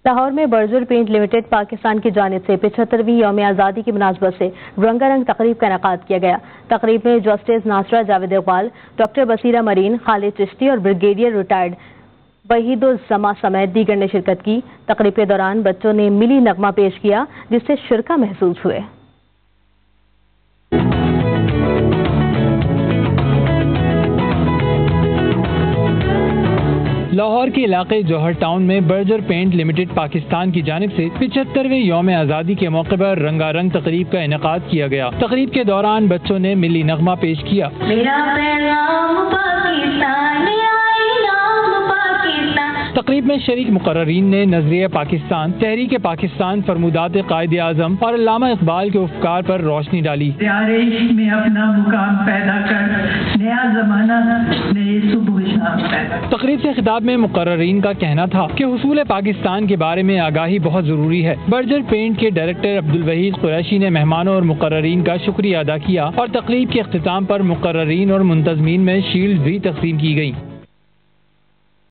لاہور میں Berger paint limited Pakistan کی جانب سے 75ویں یوم آزادی کی مناسبت سے رنگا رنگ تقریب کا انعقاد کیا گیا۔ تقریب میں جسٹس ناصرہ جاوید اقبال، ڈاکٹر بصیرہ مرین، خالد چشتی اور بریگیڈیئر ریٹائرڈ وحید الزما سمیت دیگر نے شرکت کی۔ تقریب کے دوران بچوں نے ملی نغمہ پیش کیا جس سے شرکا محسوس ہوئے۔ لاہور کے علاقے جوہر ٹاؤن میں برجر پینٹ لمیٹڈ پاکستان کی جانب سے 75ویں یوم آزادی کے موقع پر رنگا رنگ تقریب کا انعقاد کیا گیا۔ تقریب کے دوران بچوں نے ملی نغمہ پیش کیا۔ تقریب میں شریک مقررین نے نظریہ پاکستان، تحریک پاکستان، فرمودات قائد اعظم اور علامہ اقبال کے افکار پر روشنی ڈالی۔ پیارے عشق میں اپنا مقام پیدا کر، نیا زمانہ، نئے صبح شام پیدا۔ تقریب سے خطاب میں مقررین کا کہنا تھا کہ حصول پاکستان کے بارے میں آگاہی بہت ضروری ہے۔ برجر پینٹ کے ڈائریکٹر عبدالوحید قریشی نے مہمانوں اور مقررین کا شکریہ ادا کیا اور تقریب کے اختتام پر مقررین اور منتظمین میں شیلڈ بھی تقسیم کی گئیں۔